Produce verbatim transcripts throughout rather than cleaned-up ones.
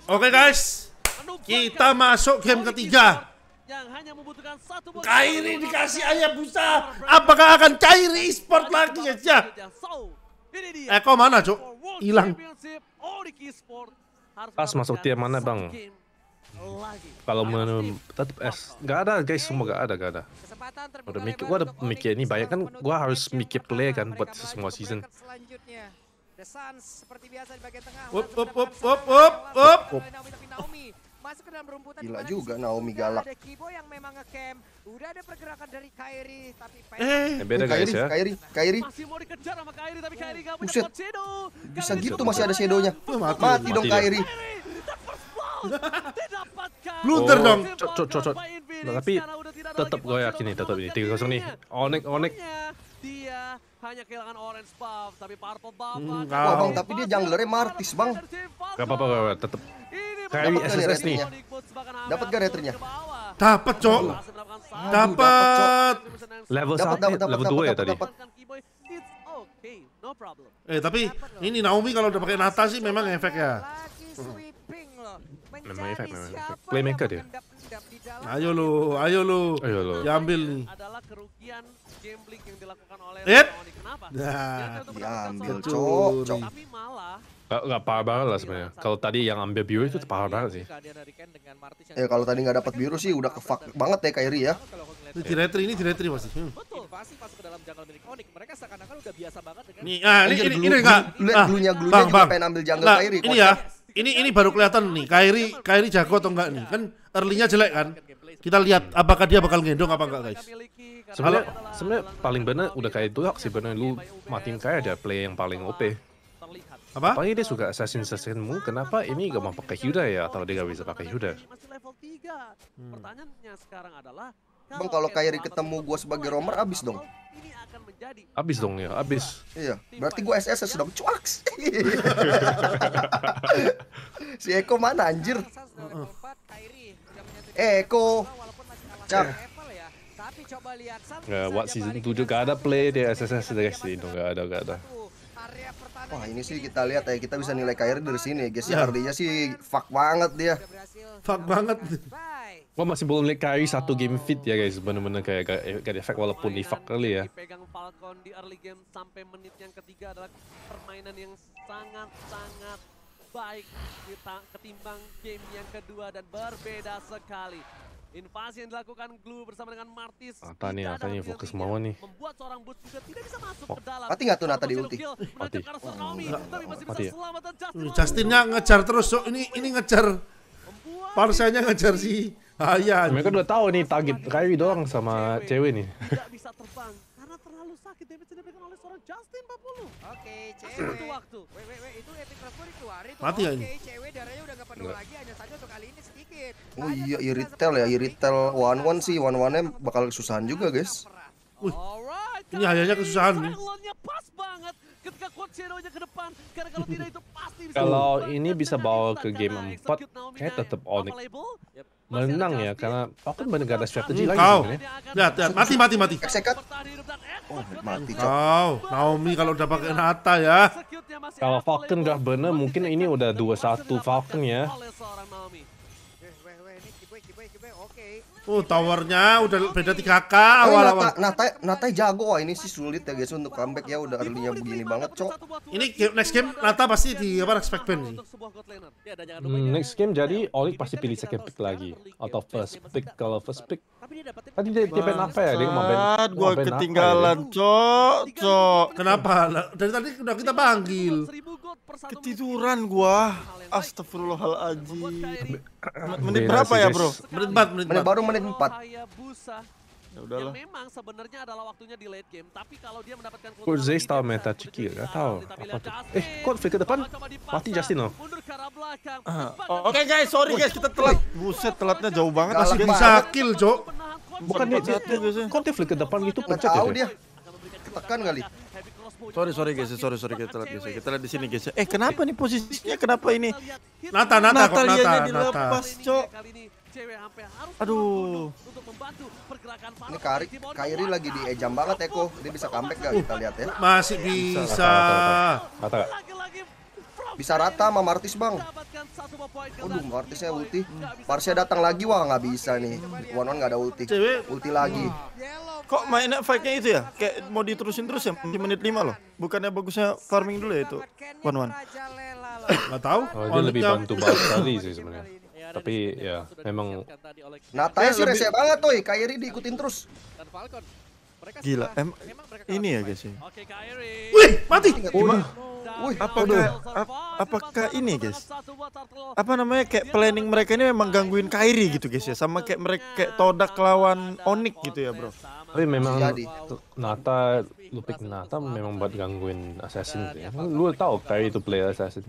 Oke guys, kita masuk game ketiga. Kairi dikasih Hayabusa. Apakah akan Kairi e-sport lagi aja? Eko mana cok? Hilang. Pas masuk tier mana bang? Kalau menurut tetap S, nggak ada guys, semua nggak ada, nggak ada. Udah mikir, gua udah mikir ini banyak kan, gua harus mikir play kan buat semua season. Up up up up up up. Masuk ke dalam rumputan. Gila juga Naomi galak. Ada Kibo yang memang nge-camp. Udah ada pergerakan dari Kairi tapi Eh, beda guys ya. Kairi, Kairi. Masih mau dikejar sama Kairi tapi Kairi enggak punya Buset. shadow. Bisa gitu masih ada shadow-nya. Mati, Mati dong mati Kairi. blunder Oh, dong. Cok, cok, cok, cok. Nah, tapi tetap gue yakin nih, tetap ini tiga kosong nih. Onek, Onek. Dia hanya kehilangan orange buff tapi purple buff. Hmm, ada. Wah kau. bang, tapi dia junglernya Martis bang. Gak apa-apa, gak apa-apa, tetap. Kairi Dapat S nggak S S nih. retrinya? Dapat gak retrinya? Dapat cok. Dapat. Level Dapat, satu, dapat, dapat, level dapat, dua ya dapat, tadi. dapat. Eh tapi ini Naomi kalau udah pakai Nata sih memang efek ya. Memang efek, memang efek. Playmaker dia. Ayo lu, ayo lu. Ayo lu. Diambil nih. Adalah kerugian gambling yang dilakukan oleh Yep. Sonic. Kenapa? Nah, Dia untuk diambil, mendapatkan Cok, satu. Cok. Tapi malah Gak, gak parah banget lah sebenarnya. Kalau tadi yang ambil biru itu parah banget sih. Eh kalau tadi nggak dapat biru sih udah ke-fuck banget ya Kairi ya. ini diretri, ini diretri pasti. Hmm. betul invasi masuk ke dalam jungle milik Onyx. Mereka seakan-akan udah biasa banget dengan Nih, ah ini Anjir, ini glue- ini enggak. glue- lihat Ah, glunya- glunya Bang, juga bang. pengen ambil jungle Nah, Kairi, ini kocak. ya. Ini ini baru kelihatan nih. Kairi Kairi jago atau enggak nih? Kan early-nya jelek kan? Kita lihat apakah dia bakal gendong apa enggak guys. Sebenarnya sebenarnya paling bener udah kayak Durak sih bener, lu matiin kayak ada play yang paling O P. Apa? Apalagi dia suka assassin assassinmu, kenapa ini gak mau pakai Hilda ya, atau dia gak bisa pakai Hilda? masih level tiga. Pertanyaannya sekarang adalah Bang kalau Kairi ketemu gua sebagai roamer abis dong. ini akan menjadi Abis dong ya, abis. Iya, berarti gua S S S dong, cuaks. Si Eko mana anjir? Eko. Cap. Tapi coba lihat Nggak, what season tujuh gak ada play dia S S S guys, itu gak ada, gak ada. area pertahanan Wah ini sih kita lihat ya, kita bisa nilai Kairi dari sini ya guys. Ya. Ya artinya sih fuck banget dia. Fuck banget. bye. Gua masih belum lihat Kairi satu game fit ya guys, bener-bener kayak gak, gak efek walaupun di fuck kali ya. Dipegang Falcon di early game sampai menit yang ketiga adalah permainan yang sangat-sangat baik kita- ketimbang game yang kedua dan berbeda sekali. Invasi yang dilakukan Glue bersama dengan Martis. Apa nih, tidak apa nih, dalam fokus build-nya, mau nih. Membuat seorang boost juga tidak bisa masuk Oh. ke dalam. Mati nggak tuh Nata di ulti? Mati. Tapi masih bisa Mati ya? selamat dan Justin Nih, langsung Justinnya ngejar terus cok. Ini ini ngejar. membuat Parsanya ngejar si Haya. Mereka udah tahu nih target Kairi doang sama cewek nih. tidak bisa terbang karena terlalu sakit damage yang diberikan oleh seorang Justin empat puluh. Oke, Masih cewek. butuh waktu. Wait, wait, wait, itu epic transfer dikeluarin tuh. Mati ya Oke, ini? cewek darahnya udah gak penuh Enggak. lagi, hanya saja untuk kali ini sedikit. Oh iya, iritel ya, iritel one one sih, one one-nya bakal kesusahan juga guys. Wih, Alright, ini Hayanya kesusahan nih. Silentnya pas banget ketika quote shadow-nya ke depan. Karena kalau tidak itu pasti bisa Kalau banget ini bisa dan bawa bisa ke game cara empat, execute Naomi kayak Nine. tetep Onyx Available? Yep. Masih ada menang ya, Justin. karena Falcon bener gak ada strategi Hmm, lagi kau. sebenarnya. Lihat, lihat. Mati, mati, mati. Execute. Bertahan hidup dan Oh, Edward mati, bertahan Cok. Kau, Naomi kalau udah pakai Nata ya. Execute-nya masih Kalau available. Falcon gak bener, mungkin ini udah dua satu Falcon ya. Oleh seorang Naomi. Weh, weh, weh, ini kiboy, kiboy, kiboy, oke. Oh, towernya udah beda tiga K Oh, awal-awal. Nata, Nata, Nata jago. Wah ini sih sulit ya guys untuk comeback ya, udah early-nya begini banget cok. Ini game, next game Nata pasti di apa respect ban nih. Untuk sebuah god laner. Ya, dan jangan lupa Hmm, ini next game jadi Olik pasti pilih second pick lagi atau first pick. Kalau first pick Tapi dia dapetin tadi dia, dia ban apa ya? Dia mau ban Bangsat, mau gua ban apa ya ketinggalan, cok, cok. Kenapa? Lah, dari tadi udah kita panggil. seribu gold per satu menit. Ketiduran gua. Astagfirullahaladzim. Menit berapa ya, Bro? Menit empat, menit Menit empat. baru menit empat. Hayabusa. Ya udahlah. Yang memang sebenarnya adalah waktunya di late game, tapi kalau dia mendapatkan Kok Zay tahu meta Ciki ya? Gak tahu. Apa tuh? Eh, kok flick ke depan? Mati Justin loh. Mundur ke arah belakang. Ah, Oke guys, sorry guys kita telat. Buset, telatnya jauh banget Galak asli. banget. Bisa kill, Cok. Bukan dia, dia, Satu biasanya. kok dia flick ke depan gitu Nggak pencet ya tahu dia? dia. Ketekan kali. Sorry sorry guys, sorry sorry kita telat guys. Kita lihat di sini guys. Eh kenapa nih posisinya? Kenapa ini? Nata, Nata, kok Nata, Natalianya Nata. dilepas, cok. Aduh. Ini Kairi, Kairi lagi di ejam banget Eko. Dia bisa comeback gak kita lihat ya. Masih bisa. Kata gak? bisa rata sama Martis bang. Dapatkan satu buah poin Waduh, kembali. Martisnya Boy ulti. nggak bisa Parsnya datang lagi, wah nggak bisa nih. One One nggak ada ulti. Cewek. Ulti lagi. Kok mainnya fight-nya itu ya? Kayak mau diterusin terus ya? Di menit lima loh. Bukannya bagusnya farming dulu ya itu? One One. Nggak tahu. Oh, dia lebih Onyxnya- bantu banget sekali sih sebenarnya. Ya, dan Tapi di sini ya sudah memang disiapkan tadi oleh Natanya Eh, sih lebih- rese banget tuh, Kairi diikutin terus. dan Falcon. Mereka Gila, setelah- em- memang mereka ini kalah ya di guys fight. ya. Oke, Kairi. Wih, mati. Gimana? Wih, apakah ap- apakah ini guys? Apa namanya kayak planning mereka ini memang gangguin Kairi gitu guys ya, sama kayak mereka kayak Todak lawan Onyx gitu ya bro. Tapi memang Jadi. Nata, lu pick Nata memang buat gangguin assassin sih. Lu tahu Kairi itu player assassin.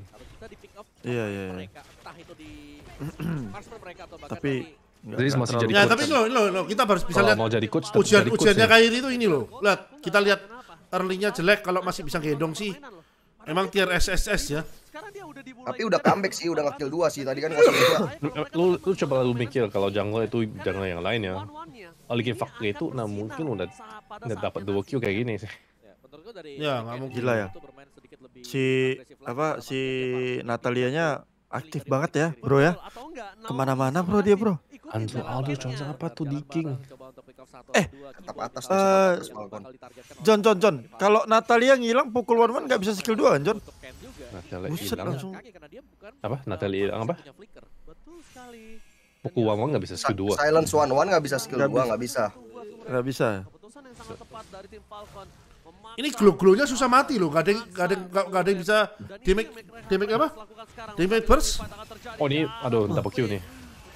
Iya iya. iya. Mereka entah itu di Marksman mereka atau bahkan Tapi di- nggak- Jadi nggak masih terlalu- jadi Ya coach tapi kan? lo, lo, lo, kita harus bisa Kalau lihat mau jadi coach, tapi ujian jadi coach ujiannya ya. Kairi itu ini loh. Lihat, kita lihat early-nya jelek kalau masih bisa gendong sih. Emang tier S S S ya. Sekarang dia udah dimulai. Tapi udah comeback sih, udah nge-kill dua sih. Tadi kan kosong dua. Lu, lu, lu coba lu mikir kalau jungle itu jungle yang lain ya. One-one-nya. Early game fuck itu, nah mungkin udah nggak dapat dua kill kayak gini sih. Ya, menurut gua dari Ya, nggak mungkin. Gila ya. itu bermain sedikit lebih Si agresif apa lagi, si dapat Natalianya Pilih aktif dari banget ya Kairi. bro ya. Betul, atau enggak, Naomi Kemana-mana sama bro dia bro. ikutin Anzo jalan Aldo mainnya. Johnson apa tuh di King? Coba untuk pick off satu Eh, atau dua, tetap keyboard atas di tuh, sana. eh, atas Falcon. Bakal ditargetkan oleh John John John. Kalau Natalia ngilang pukul One One nggak bisa skill dua kan John? Untuk Ken juga. Natalia Buset, hilang. langsung. Kaki karena dia bukan, Apa? uh, Natalia hilang apa? punya flicker. Betul sekali. Pukul Wang Wang nggak bisa skill dua. Silence One One nggak bisa skill Nggak dua, bisa. nggak bisa. Nggak bisa. Keputusan yang sangat tepat dari tim Falcon. Memaksa Ini glow-glownya susah mati loh. Gak ada yang, gak ada yang, gak, gak ada yang bisa damage, damage apa? Damage burst. Oh ini, aduh, double kill nih.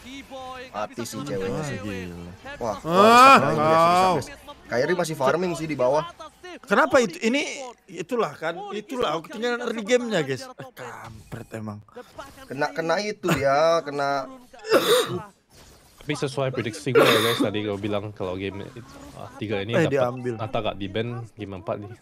Mati sih ceweknya Wah sih. gila. Wah, Ah, wah, guys, kau. guys. Kairi masih farming sih di bawah. Kenapa itu? Ini itulah kan, itulah ketinggalan early game-nya guys. Eh, kampret emang. Kena kena itu dia, kena Tapi sesuai prediksi gue ya guys, tadi gue bilang kalau game itu, ah, tiga ini Eh, dapat diambil. Nata gak di ban, game empat nih.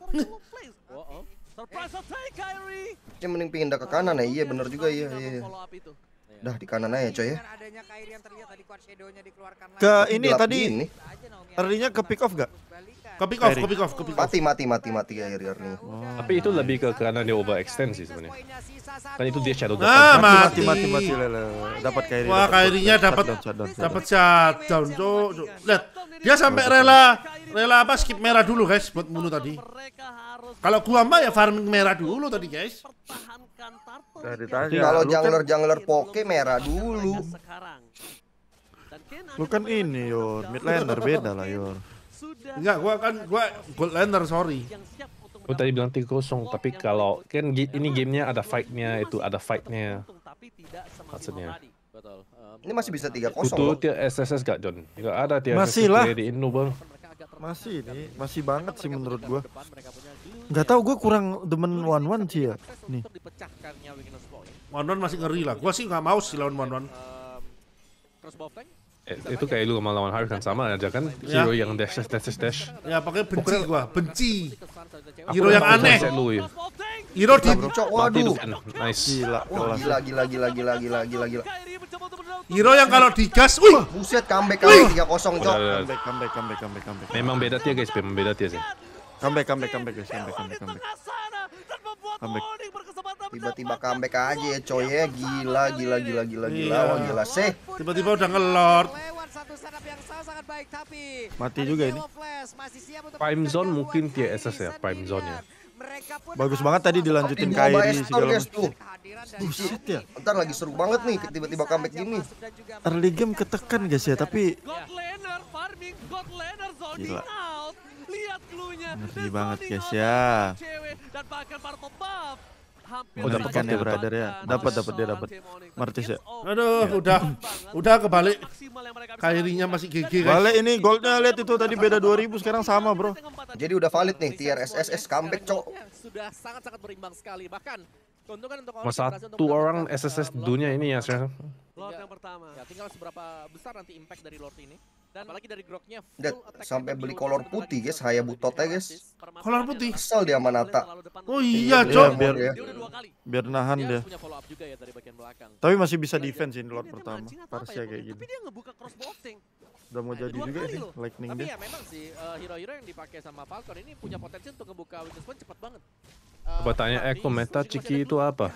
dia mending pindah ke kanan ya. Iya bener juga iya iya. Dah di kanan aja coy ya. Adanya Kairi yang terlihat tadi quad shadow-nya dikeluarkan lagi. Ke ini Gelap tadi gini. Aja Naomi yang early-nya ke pick off gak? balikan. Ke pick off, Kairi. ke pick off, ke pick off. Mati mati mati mati Kairi nih. Tapi itu lebih ke karena dia overextend sih sebenarnya. Poinnya sisa satu. Kan itu dia shadow Nah, dot Mati mati. mati mati lele. Dapat Kairi. Wah, Kairinya dapat dapat shutdown, cok. cok. Lihat, dia sampai rela rela apa skip merah dulu guys buat bunuh tadi. Kalau gua mah ya farming merah dulu tadi guys. Dari tadi. Kalau lu kan- jungler jungler poke merah dulu. Lu kan ini Yor, mid laner beda lah Yor. Enggak, gua kan gua gold laner, sorry. Gue tadi bilang tiga kosong, tapi kalau kan gi- ini gamenya ada fight-nya, itu ada fight-nya. Maksudnya. Ini masih bisa tiga Itu kosong loh. tier S S S gak John? Gak ada tier Masih S S S lah. play di Indo bang. Masih nih, masih banget sih menurut gua. Nggak tahu gua kurang demen One One sih ya. Nih. One One masih ngeri lah. Gua sih nggak mau sih lawan One One. Eh, itu kayak lu sama lawan Harry kan sama aja kan? Ya. Hero yang dash dash dash dash. Ya pakai benci gua, benci. Hero yang aneh. Set lu ya. Hero di Cok, Mati waduh. tuh kan. Nice. Gila, Wah, kelas. gila gila gila gila gila gila gila. Hero yang kalau digas, wih. Buset comeback kali tiga kosong Udah, cok. udah. Comeback, comeback, comeback, comeback, comeback. Memang beda tier guys, memang beda tier sih. Comeback, comeback, comeback, guys, comeback, comeback, comeback. Comeback. Tiba-tiba comeback aja ya coy ya. Gila gila gila gila gila. Iya. Wah gila sih. Tiba-tiba udah ngelord. Lewat satu setup yang sangat baik tapi Mati ada juga ini. Yellow Flash masih siap untuk Prime memberikan Zone gangguan mungkin tier Kairi S S ya, Prime sendirian. Zone-nya. Mereka pun Bagus harus banget tadi melakukan dilanjutin Di Kairi bawah segala Eston guys macam. tuh. kehadiran dari Buset ya. Ntar lagi seru banget nih tiba-tiba comeback gini. dan juga Early game ketekan guys ya, tapi God laner farming, God laner zoning Gila. out. Lihat clue-nya. Ngeri Dan banget, zoning guys, out ya. dari cewek dan bahkan Barto buff. Hampir Oh, dapat saja kan ya, brother ya? didapatkan Dapat, oleh dapat, dia seorang dapat. tim Onyx. Tapi Martis ya? it's over. Aduh, udah udah kebalik. Maksimal yang mereka bisa Kairinya lakukan. masih G G guys. balik ini goldnya lihat itu tadi beda dua ribu sekarang sama bro. Jadi udah valid nih tier S S S comeback cok. Sudah sangat-sangat berimbang sekali. Bahkan keuntungan untuk Mas satu orang S S S dunia ini ya sekarang. Lord yang pertama. Ya, tinggal seberapa besar nanti impact dari Lord ini. Dan apalagi dari groknya full Lihat, attack sampai dari beli Lord kolor itu putih tadi guys, Hayabutotnya guys. Kolor putih. Kesel dia sama Nata. Oh iya, Iya, Cok. biar Ya. Dia udah dua kali. biar nahan Dia dia. harus punya follow up juga ya dari bagian belakang. Tapi masih bisa defense ini Lord Dia pertama. mancing atau apa Parsia ya, kayak Tapi gini. dia ngebuka crossbow tank. Udah mau jadi Dua juga kali sih loh. lightning Tapi dia. ya memang sih eh, hero-hero yang dipakai sama Falcon ini punya potensi untuk ngebuka weakness point cepat banget. Eh, Coba tanya tapi Eko meta masih Ciki ada itu dulu. apa? Nah,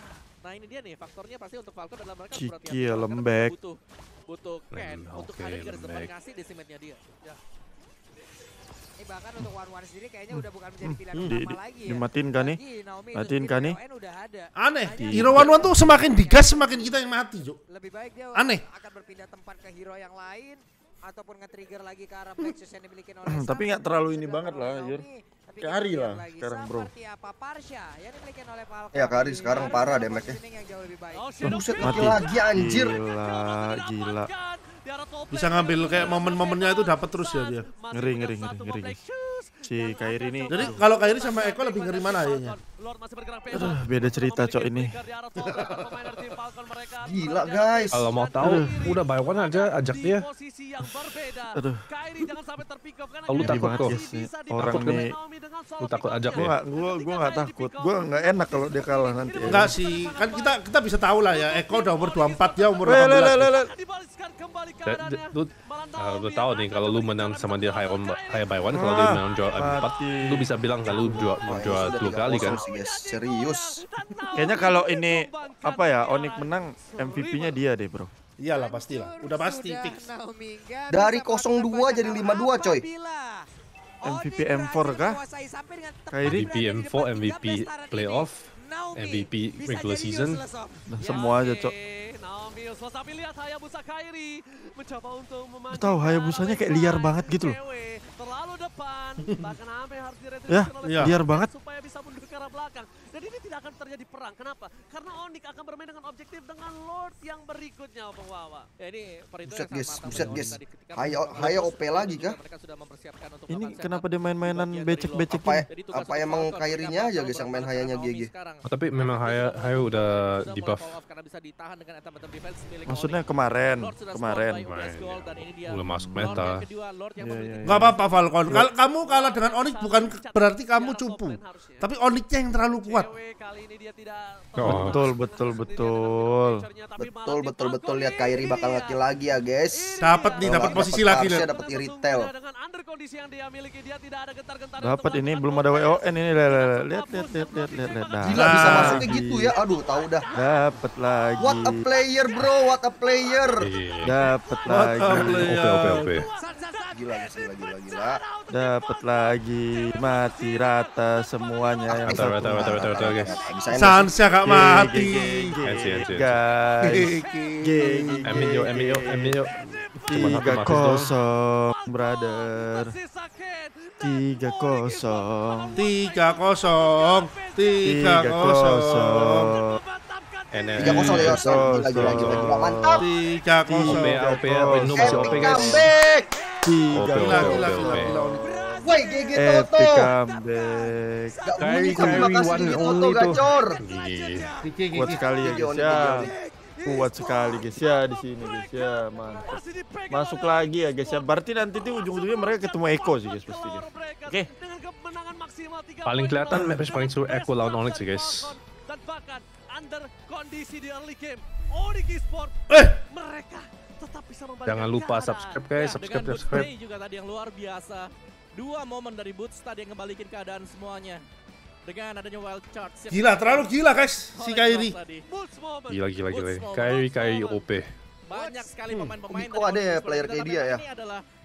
Nah ini dia nih faktornya pasti untuk Falcon adalah mereka Kiki berhati-hati karena lembek. butuh butuh Ken Hmm, untuk oke, kali garis depan lembek. ngasih decimatnya dia. Ya. Eh bahkan untuk one one sendiri kayaknya udah bukan menjadi pilihan Di, utama di, lagi ya. dimatiin kan nih? Lagi Naomi itu Matiin sendiri kan nih? B O N udah ada. Aneh, Hanya hero one one tuh semakin digas semakin kita yang mati, Cuk. lebih baik dia Aneh. akan berpindah tempat ke hero yang lain ataupun nge-trigger lagi ke arah Plexus yang dimiliki oleh Tapi Sam. nggak terlalu ini Sudah banget lah, Naomi, Jur. tapi Kayak kita Ari lihat lah lagi sekarang, bro. Seperti apa Parsha yang dimiliki oleh Falcon. Ya, Kari sekarang Harus parah ada damage-nya. positioning yang jauh lebih baik. Buset, mati Mati. lagi anjir. Gila, gila. Bisa ngambil kayak momen-momennya itu dapat terus ya dia. Ngeri, ngeri, ngeri, ngeri, guys. Si Kairi ini, Jadi kalau Kairi sama Eko lebih ngeri mana ayahnya? aduh, beda cerita cok ini. Gila guys. Kalau mau tahu, udah by one aja ajak dia. Aduh. Oh, lu Ngeri takut banget kok. guys nih. Orang Takut kan? nih, Lu takut ajak gua dia. nggak, gua, gua nggak takut. Gua nggak enak kalau dia kalah nanti. ya. Enggak sih, kan kita kita bisa tahu lah ya. Eko udah umur dua puluh empat, dia umur Lele, delapan belas. lele, lele. Da- da- Lu ah, udah tahu nih kalau lu menang sama dia high on high by one, kalau dia Ah, menang juara empat, mati. lu bisa bilang kalau lu juara mau juara dua kali kan. Sih, guys. Serius. Kayaknya kalau ini apa ya, Onyx menang, M V P-nya dia deh bro. Iyalah pastilah, udah pasti Sudah fix. Naomi nggak Dari bisa nol dua melakukan jadi lima dua, banyak coy. apabila M V P Onyx M four berhasil kah? menguasai sampai dengan tepat Kairi? M V P M four, M V P tiga belas taran playoff, ini. Naomi M V P bisa regular jadi season. useless, Om. Nah, semua aja cok. Naomi useless, tapi lihat Hayabusa Kairi mencoba untuk memancing Lu tahu Hayabusanya kayak liar banget gitu loh. cewek terlalu depan, bahkan sampai harus diretribusi Ya, oleh iya. liar Falcon banget. supaya bisa mundur ke arah belakang. Dan ini tidak akan terjadi perang. Kenapa? Karena Onyx akan bermain dengan objektif dengan Lord yang berikutnya, Bang Wawa. Ya ini perhitungan Buset, yang guys. sangat matang Buset, dari guys. Onyx tadi ketika Haya- mereka haya fokus O P lagi juga kah? mereka sudah mempersiapkan untuk Ini melakukan kenapa setup dia main-mainan di bagian dari becek-becek Lord. Apa ya- Jadi tugas apa untuk emang Falcon Kairinya mereka aja, perlu guys, yang main bertahan hayanya karena G G? Naomi sekarang Oh, tapi memang Haya Haya udah sudah di mulai buff. fall off karena bisa ditahan dengan item-item defense milik Maksudnya Onyx. kemarin, Lord sudah kemarin. spawn by U S Gold dan ini dia Belum masuk Lord meta. yang kedua, Lord yang Iya, memiliki iya, iya. Gak apa-apa Falcon. Kalau kamu kalah dengan Onyx bukan berarti kamu cupu. Tapi Onyxnya yang terlalu kuat. Cewek kali ini dia tidak Oh. Betul, betul, betul. Betul betul betul lihat Kairi bakal ngekill lagi ya guys. Dapat nih, Kalau dapat nggak posisi dapet lagi Parsha, lihat. dapat iritel. Dengan under kondisi yang dia miliki, dia tidak ada gentar-gentar. Dapat ini belum ada W O N ini, lihat, lihat, lihat, lihat, lihat, lihat, lihat, lihat. Gila bisa Nah. masuknya gitu ya. Aduh, tahu dah. Dapat lagi. What a player, bro. What a player. Iya. Dapat What a lagi. player. O P O P O P. Gila, guys, gila, gila, gila. Dapat lagi. Mati rata semuanya yang Rata, rata, rata, rata, rata, guys. Bisa enak sih. Sansnya gak mati. Ansi, ansi, ansi. Guys. G G. Emin yo, Emin yo, Emin yo. Cuma satu Tiga Marcus doang. kosong, brother. Tiga kosong. Tiga kosong. Tiga Tiga kosong. kosong. N N. Tiga kosong ya, Tiga gila, gila, gila, gila, mantap. Tiga O P, kosong. O P, Windu masih O P Epic guys. comeback. Tiga Oke, Gila, oke, gila, oke, gila, oke. gila. Woi, G G Epic Toto. comeback. Gak Kairi, bunyi tapi Kairi, makasih one G G and Toto only tuh. gacor. Iya. Kuat sekali ya Gigi, guys Oni, ya. Gigi, Kuat sekali guys ya di sini guys ya. Mantap. Masuk lagi ya guys ya. Berarti nanti tuh ujung-ujungnya mereka ketemu Eko sih guys pasti guys. Oke. Paling kelihatan match paling seru Eko lawan Onyx sih guys. Dan bahkan under kondisi di early game, Onyx Esports Eh, mereka tetap bisa membalikan Jangan lupa keadaan. subscribe guys, Ya, subscribe, dengan subscribe. Boots Play juga tadi yang luar biasa. Dua momen dari Boots tadi yang kembalikan keadaan semuanya. Dengan adanya wild charge. yang gila, terlalu gila guys si oleh Kairi. Cross tadi. Bulls moment. Gila, gila, gila. Boots moment. Kairi, Kairi O P. Banyak sekali pemain-pemain Kok ada ya dari Boots player Play, kayak tapi dia ya? Ini adalah